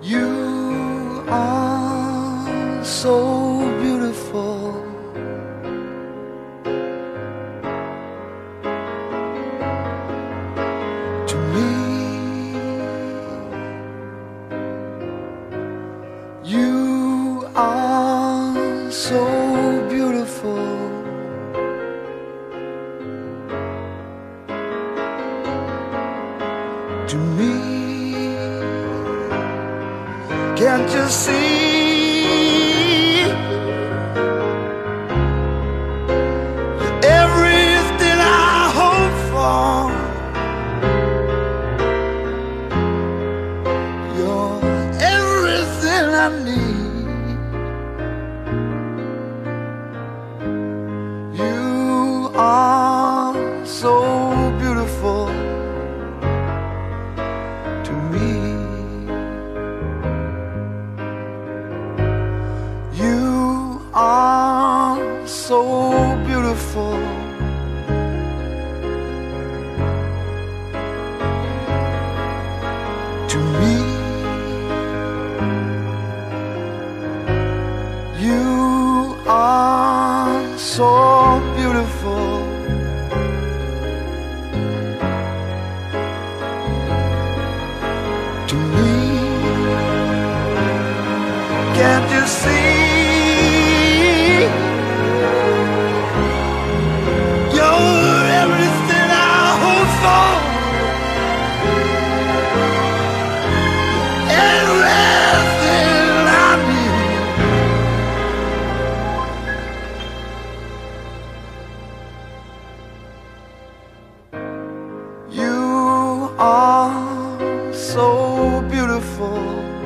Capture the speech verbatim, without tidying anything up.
You are so beautiful. To me, you are so beautiful. To me, can't you see? You're everything I hope for. You're everything I need. You are so beautiful to me. You are so beautiful. To me, you are so beautiful. To me, can't you see? You're everything I hope for. Everything I need. You are so beautiful.